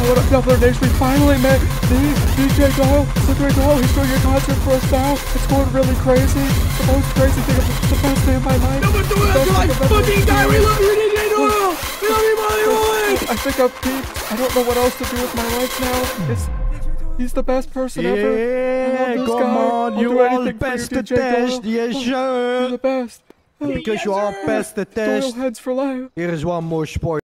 what up, Dublin Nation? We finally met DJ Doyle, SLITHERY Doyle. He's doing a concert for us now. It's going really crazy. The most crazy thing, the best day of my life. Number 2, you're like fucking die. We love you, DJ Doyle. We love you, boy. I think I've peaked. I don't know what else to do with my life now. He's the best person ever. Yeah, come on, you are the best at test. Yes, sir. You're the best. Because you are best at test. Doyle heads for life. Here is one more sport.